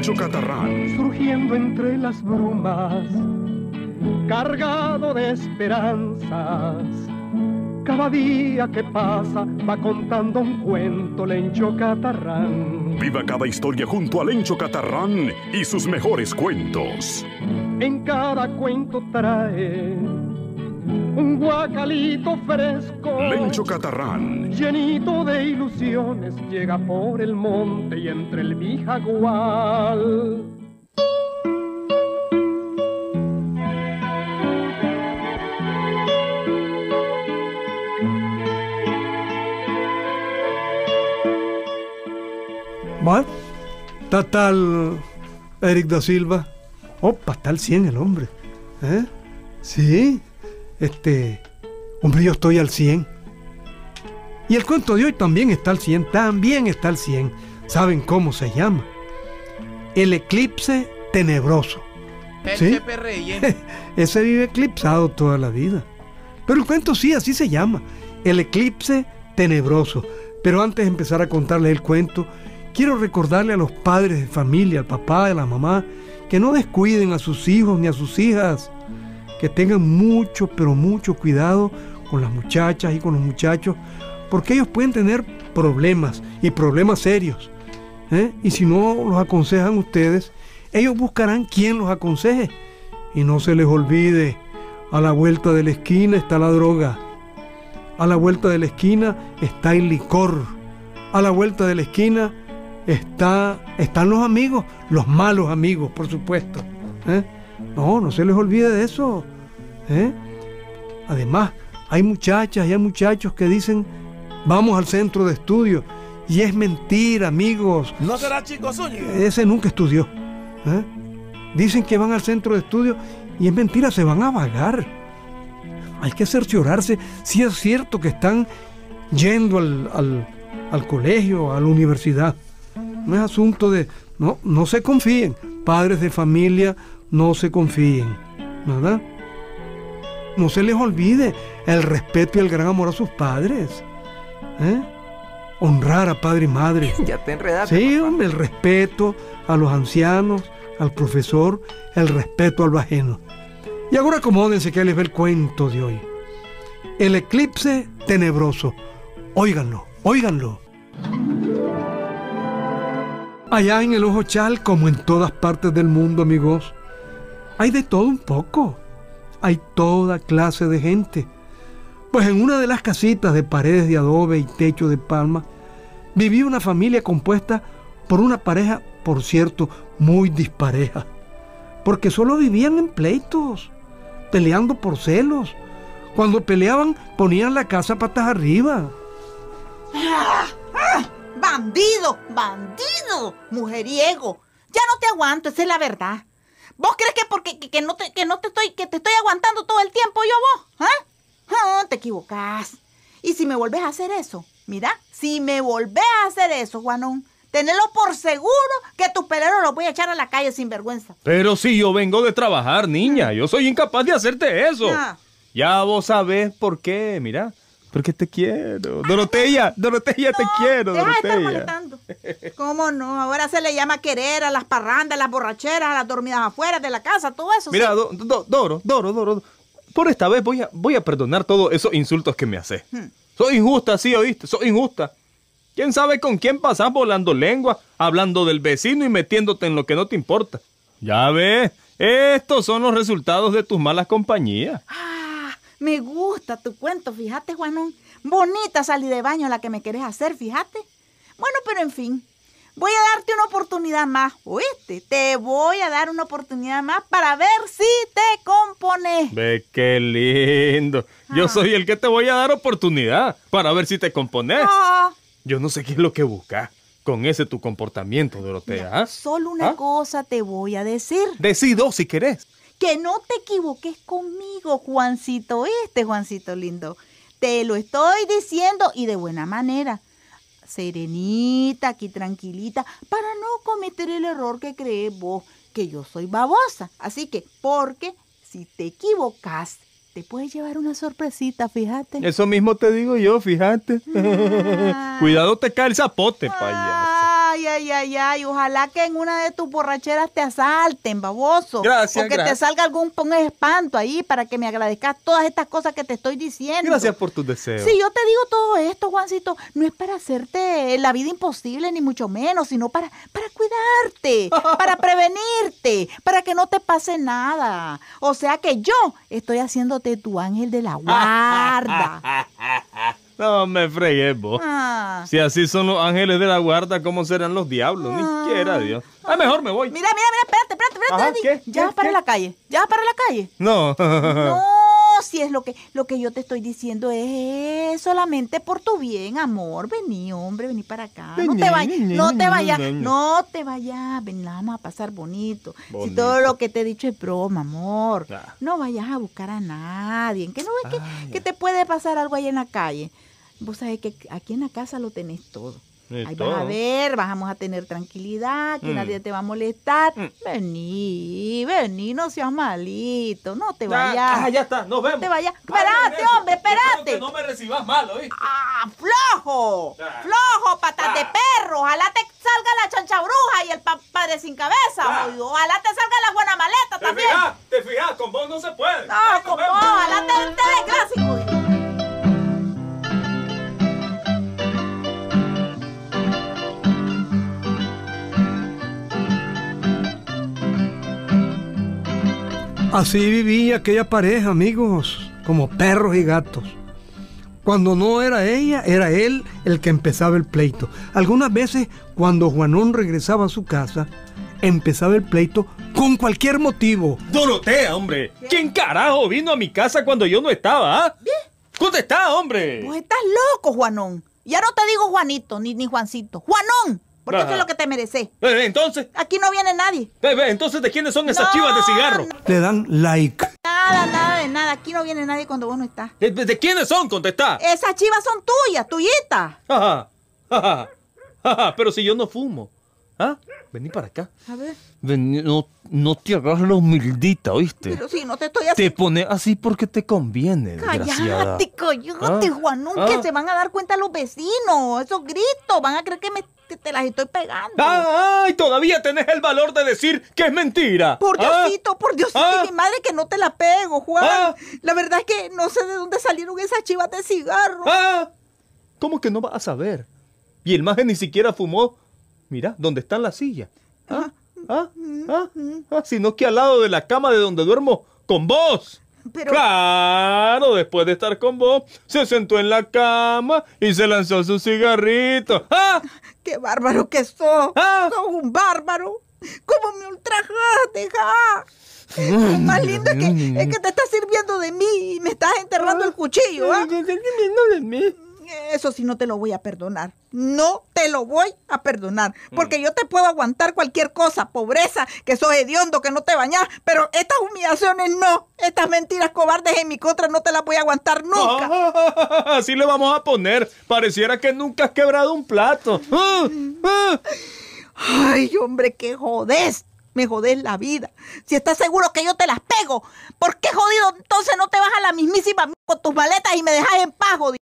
Lencho Catarrán. Surgiendo entre las brumas, cargado de esperanzas. Cada día que pasa va contando un cuento Lencho Catarrán. Viva cada historia junto a Lencho Catarrán y sus mejores cuentos. En cada cuento trae un guacalito fresco. Lencho Catarrán. Llenito de ilusiones llega por el monte y entre el vijagual. ¿Va? ¿Está tal Eric da Silva? Opa, está al 100 el hombre. ¿Eh? Sí. Hombre, yo estoy al 100. Y el cuento de hoy también está al 100. También está al 100. ¿Saben cómo se llama? El eclipse tenebroso. El ¿Sí? Chepe Reyes. Ese vive eclipsado toda la vida. Pero el cuento sí, así se llama. El eclipse tenebroso. Pero antes de empezar a contarles el cuento, quiero recordarle a los padres de familia, al papá y a la mamá, que no descuiden a sus hijos ni a sus hijas, que tengan mucho, pero mucho cuidado con las muchachas y con los muchachos, porque ellos pueden tener problemas, y problemas serios. Y si no los aconsejan ustedes, ellos buscarán quien los aconseje. Y no se les olvide, a la vuelta de la esquina está la droga, a la vuelta de la esquina está el licor, a la vuelta de la esquina están los amigos, los malos amigos, por supuesto. No se les olvide de eso. Además, hay muchachas y hay muchachos que dicen, vamos al centro de estudio. Y es mentira, amigos. ¿No será Chico Zúñiga? Ese nunca estudió. Dicen que van al centro de estudio y es mentira, se van a vagar. Hay que cerciorarse si es cierto que están yendo al colegio, a la universidad. No es asunto de... No se confíen. Padres de familia, no se confíen. ¿Verdad? No se les olvide el respeto y el gran amor a sus padres. Honrar a padre y madre. Ya te enredaste. Sí, papá. hombre, el respeto a los ancianos, al profesor, el respeto a lo ajeno. Y ahora acomódense que les ve el cuento de hoy. El eclipse tenebroso. Óiganlo, óiganlo. Allá en el Ojo Chal, como en todas partes del mundo, amigos, hay de todo un poco. Hay toda clase de gente. Pues en una de las casitas de paredes de adobe y techo de palma, vivía una familia compuesta por una pareja, por cierto, muy dispareja. Porque solo vivían en pleitos, peleando por celos. Cuando peleaban, ponían la casa patas arriba. ¡Bandido! ¡Bandido! ¡Mujeriego! Ya no te aguanto, esa es la verdad. ¿Vos crees que porque que te estoy aguantando todo el tiempo yo vos? Te equivocás. Y si me volvés a hacer eso, mira, si me volvés a hacer eso, Juanón, tenelo por seguro que tus peleros los voy a echar a la calle sin vergüenza. Pero si yo vengo de trabajar, niña, yo soy incapaz de hacerte eso. Ya vos sabés por qué, mira. Porque te quiero. Dorotea, te quiero, deja de estar Dorotea. molestando. ¿Cómo no? Ahora se le llama querer a las parrandas, a las borracheras, a las dormidas afuera de la casa, todo eso. Mira, ¿sí? Doro, por esta vez voy a perdonar todos esos insultos que me haces. Soy injusta, sí, ¿oíste? Soy injusta. ¿Quién sabe con quién pasás volando lengua, hablando del vecino y metiéndote en lo que no te importa? Ya ves, estos son los resultados de tus malas compañías. Me gusta tu cuento, fíjate, Juanón. Bonita salida de baño la que me querés hacer, fíjate. Bueno, pero en fin, voy a darte una oportunidad más, ¿oíste? Te voy a dar una oportunidad más para ver si te compones. Ve qué lindo. Yo soy el que te voy a dar oportunidad para ver si te compones. Yo no sé qué es lo que buscas con ese tu comportamiento, Dorotea. Solo una cosa te voy a decir. Decido si querés. Que no te equivoques conmigo, Juancito. Juancito lindo. Te lo estoy diciendo y de buena manera. Serenita, aquí tranquilita, para no cometer el error que crees vos, que yo soy babosa. Así que, porque si te equivocas, te puedes llevar una sorpresita, fíjate. Eso mismo te digo yo, fíjate. Cuidado te cae el zapote, payaso. Ay, ay. Ojalá que en una de tus borracheras te asalten, baboso. Gracias, O que te salga algún espanto ahí para que me agradezcas todas estas cosas que te estoy diciendo. Gracias por tus deseos. Si yo te digo todo esto, Juancito, no es para hacerte la vida imposible, ni mucho menos, sino para cuidarte, para prevenirte, para que no te pase nada. O sea que yo estoy haciéndote tu ángel de la guarda. No me fregues vos. Ah. Si así son los ángeles de la guarda, ¿cómo serán los diablos? Ni quiera Dios. Mejor me voy. Mira, espérate. Ajá, ¿qué? ¿Ya vas para la calle? No. No, si es lo que yo te estoy diciendo es solamente por tu bien, amor. Vení, hombre, vení para acá. No te vayas. Ven, la vamos a pasar bonito. Si todo lo que te he dicho es broma, amor. Ah. No vayas a buscar a nadie. ¿Que no ves que te puede pasar algo ahí en la calle? Vos sabés que aquí en la casa lo tenés todo. Ahí vas a ver, vamos a tener tranquilidad, que nadie te va a molestar. Vení, no seas malito, no te vayas. Ya está, nos vemos. No te vayas. Espérate, hombre, espérate. Que no me recibas mal, ¿oíste? Flojo, patas de perro. Ojalá te salga la chancha bruja y el padre sin cabeza. Ojalá te salga la buena maleta también. ¿Te fijas? Con vos no se puede. No, con vos, ojalá te desgracie. Así vivía aquella pareja, amigos, como perros y gatos. Cuando no era ella, era él el que empezaba el pleito. Algunas veces, cuando Juanón regresaba a su casa, empezaba el pleito con cualquier motivo. Dorotea, hombre. ¿Quién carajo vino a mi casa cuando yo no estaba, ah? Contestá, hombre. Pues estás loco, Juanón. Ya no te digo Juanito, ni Juancito. ¡Juanón! Porque eso es lo que te mereces. Entonces. Aquí no viene nadie. Entonces, ¿de quiénes son esas chivas de cigarro? Le dan like. Nada de nada. Aquí no viene nadie cuando vos no estás. ¿De quiénes son? Contestá. Esas chivas son tuyas, tuyitas. Ajá. Pero si yo no fumo. ¿Ah? Vení para acá. A ver. Vení, no te hagas la humildita, ¿oíste? Pero si no te estoy haciendo... Te pones así porque te conviene, desgraciada. Cállate, coyote, Juanón, que se van a dar cuenta los vecinos. Esos gritos, van a creer que te las estoy pegando. ¡Ay! Todavía tenés el valor de decir que es mentira. Por Diosito, mi madre, que no te la pego, Juan. La verdad es que no sé de dónde salieron esas chivas de cigarro. ¿Cómo que no vas a saber? Y el maje ni siquiera fumó. Mira, ¿dónde está en la silla? Sino que al lado de la cama de donde duermo con vos. Pero... Claro, después de estar con vos, se sentó en la cama y se lanzó su cigarrito. ¡Qué bárbaro que sos! ¡Sos un bárbaro! ¿Cómo me ultrajaste, Lo más lindo es que te estás sirviendo de mí y me estás enterrando el cuchillo, Eso sí no te lo voy a perdonar. No te lo voy a perdonar. Porque yo te puedo aguantar cualquier cosa. Pobreza, que sos hediondo, que no te bañas. Pero estas humillaciones no. Estas mentiras cobardes en mi contra no te las voy a aguantar nunca. Así le vamos a poner. Pareciera que nunca has quebrado un plato. Ay, hombre, qué jodés. Me jodés la vida. Si estás seguro que yo te las pego, ¿por qué, jodido, entonces no te vas a la mismísima con tus maletas y me dejas en paz, jodido?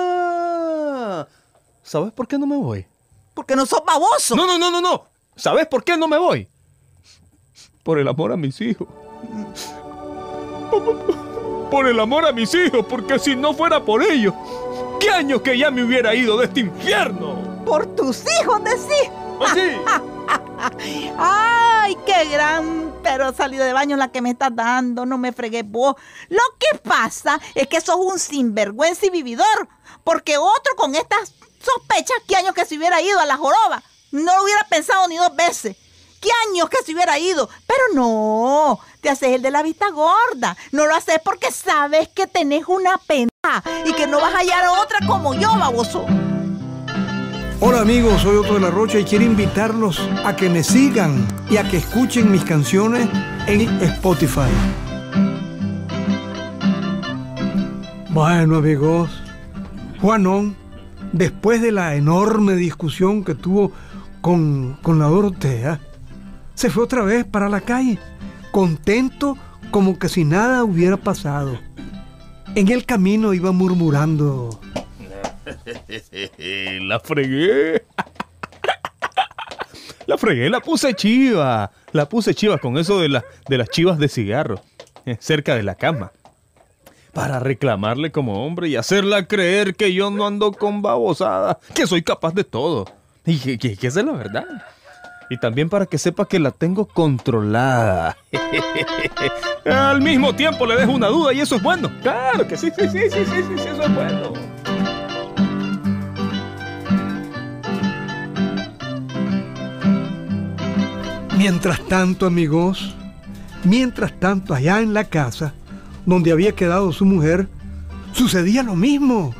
¿Sabes por qué no me voy? Porque no sos baboso. No. ¿Sabes por qué no me voy? Por el amor a mis hijos. Por el amor a mis hijos, porque si no fuera por ellos, ¿qué años que ya me hubiera ido de este infierno? Por tus hijos, decís. ¿Así? Ay, qué gran pero salida de baño la que me estás dando. No me fregues vos. Lo que pasa es que sos un sinvergüenza y vividor. Porque otro con estas sospechas, ¿qué años que se hubiera ido a la joroba? No lo hubiera pensado ni 2 veces. ¿Qué años que se hubiera ido? Pero no, te haces el de la vista gorda. No lo haces porque sabes que tenés una pena y que no vas a hallar a otra como yo, baboso. Hola amigos, soy Otto de la Rocha y quiero invitarlos a que me sigan y a que escuchen mis canciones en Spotify. Bueno amigos, Juanón, después de la enorme discusión que tuvo con la Dorotea, se fue otra vez para la calle, contento como que si nada hubiera pasado. En el camino iba murmurando: La fregué. fregué, la puse chiva. La puse chiva con eso de las chivas de cigarro, cerca de la cama. Para reclamarle como hombre y hacerla creer que yo no ando con babosada, que soy capaz de todo. Y que esa es la verdad. Y también para que sepa que la tengo controlada. Al mismo tiempo le dejo una duda y eso es bueno. Claro que sí, eso es bueno. Mientras tanto, amigos, allá en la casa donde había quedado su mujer, sucedía lo mismo.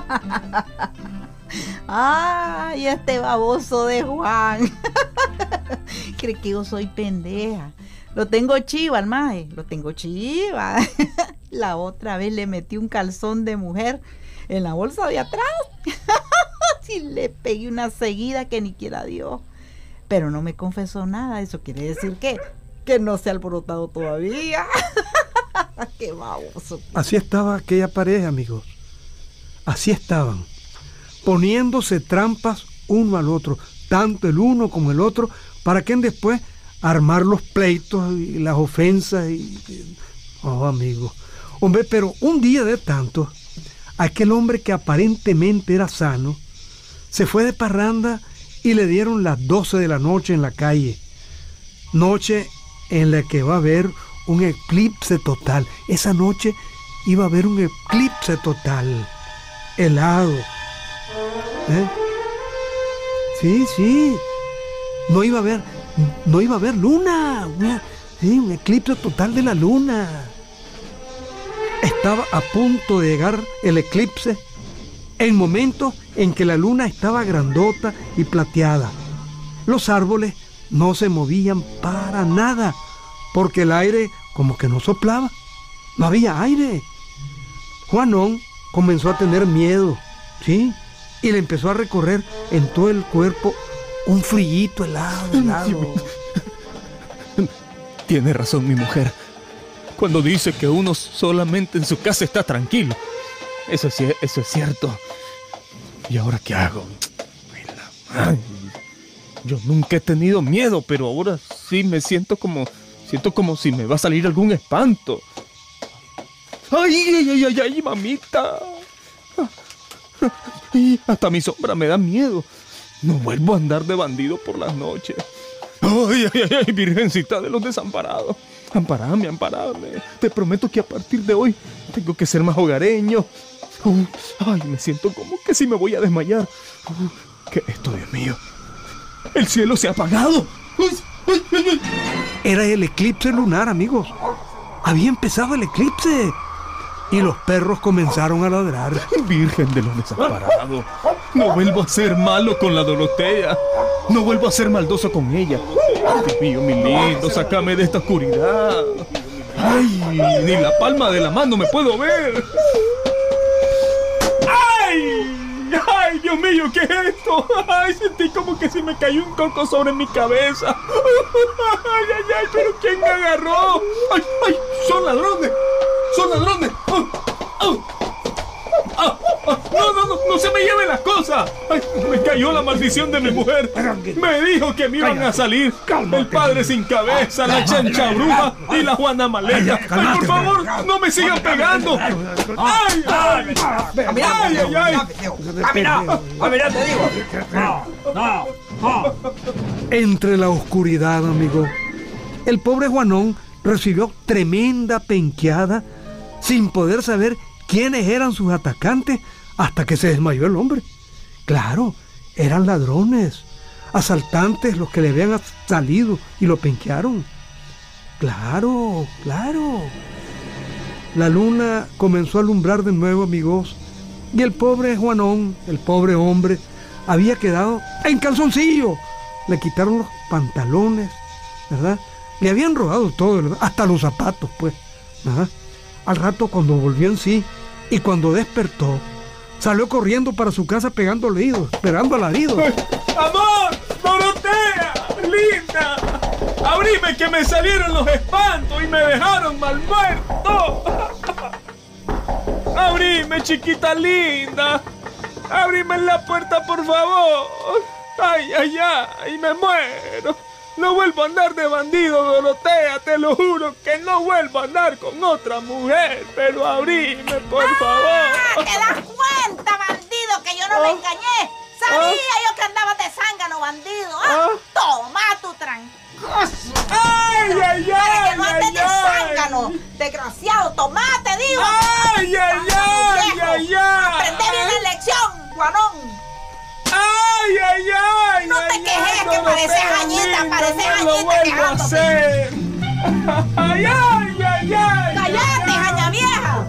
Ay, este baboso de Juan. Cree que yo soy pendeja. Lo tengo chiva al maje, lo tengo chiva. La otra vez le metí un calzón de mujer en la bolsa de atrás. Y le pegué una seguida que ni quiera Dios. Pero no me confesó nada. Eso quiere decir que no se ha alborotado todavía. Qué baboso. Así estaba aquella pareja, amigos. Así estaban, poniéndose trampas uno al otro, tanto el uno como el otro, para que después armar los pleitos y las ofensas. Oh, amigos. Hombre, pero un día de tantos, aquel hombre que aparentemente era sano, se fue de parranda y le dieron las 12 de la noche en la calle. Noche en la que va a haber un eclipse total. Esa noche iba a haber un eclipse total. Helado. Sí. No iba a haber luna. Un eclipse total de la luna. Estaba a punto de llegar el eclipse en momentos en que la luna estaba grandota y plateada. Los árboles no se movían para nada, porque el aire como que no soplaba. No había aire. Juanón comenzó a tener miedo, ¿sí? Y le empezó a recorrer en todo el cuerpo un frillito helado. Tiene razón mi mujer cuando dice que uno solamente en su casa está tranquilo. Eso es cierto. ¿Y ahora qué hago? Ay, yo nunca he tenido miedo, pero ahora sí me siento como si me va a salir algún espanto. ¡Ay, mamita! Hasta mi sombra me da miedo. No vuelvo a andar de bandido por las noches. ¡Ay, virgencita de los desamparados! Amparame. Te prometo que a partir de hoy tengo que ser más hogareño. Ay, me siento como que si me voy a desmayar. ¿Qué es esto, Dios mío? ¡El cielo se ha apagado! Era el eclipse lunar, amigos. Había empezado el eclipse. Y los perros comenzaron a ladrar. Virgen de los desamparados, no vuelvo a ser malo con la Dorotea. No vuelvo a ser maldoso con ella. Dios mío, mi lindo, sácame de esta oscuridad. Ay, ni la palma de la mano me puedo ver. ¡Ay, Dios mío! ¿Qué es esto? ¡Ay, sentí como que se me cayó un coco sobre mi cabeza! ¡Ay, pero quién me agarró! ¡Ay, son ladrones! ¡No se me lleven las cosas! ¡Ay, me cayó la maldición de mi mujer! Me dijo que me iban a salir el padre sin cabeza, la chancha bruja y la Juana Maleca. ¡Ay, por favor, no me sigan pegando! ¡Ay! ¡Mira, te digo! ¡No! Entre la oscuridad, amigo, el pobre Juanón recibió tremenda penqueada sin poder saber quiénes eran sus atacantes hasta que se desmayó el hombre. Claro, eran ladrones, asaltantes los que le habían salido y lo penquearon. Claro. La luna comenzó a alumbrar de nuevo, amigos, y el pobre Juanón, el pobre hombre, había quedado en calzoncillo. Le quitaron los pantalones, ¿verdad? Le habían robado todo, ¿verdad? Hasta los zapatos, pues. Ajá. Al rato, cuando volvió en sí y cuando despertó, salió corriendo para su casa pegando alaridos, esperando alaridos. ¡Amor! ¡Dorotea! ¡Linda! ¡Abrime que me salieron los espantos y me dejaron mal muerto! ¡Abrime, chiquita linda! ¡Abrime la puerta, por favor! Ay, ay, ay, me muero. No vuelvo a andar de bandido, Dorotea, te lo juro que no vuelvo a andar con otra mujer, pero abrime, por favor. ¿Te das cuenta, bandido, que yo no me engañé? Sabía yo que andabas de zángano, bandido. Toma tu tranquilo. ¡Ay, ay, ay! Para que no andes ay, de ay. zángano, desgraciado. Toma, te digo. ¡Ay, ay, ay, viejo. ay, ay! Aprende bien la lección, Juanón. ¡Ay, ay, ay! No te ay, quejes, ay, que no pareces me añita, permita, pareces no lo añita vuelvo a quejándote. hacer. ¡Ay, ay, ay, ay! ¡Cállate, jaña vieja!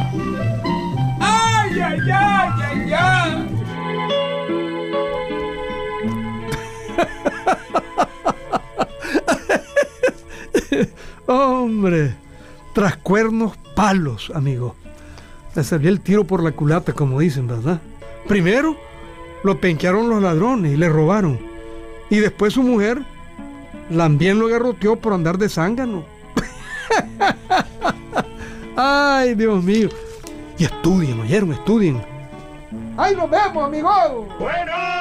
¡Ay, ay, ay, ay, ay! Hombre, tras cuernos, palos, amigo. Le salió el tiro por la culata, como dicen, ¿verdad? Primero, lo penquearon los ladrones y le robaron. Y después su mujer también lo agarroteó por andar de zángano. Ay, Dios mío. Y estudien, ¿oyeron? Estudien. ¡Ahí nos vemos, amigo! ¡Fuera!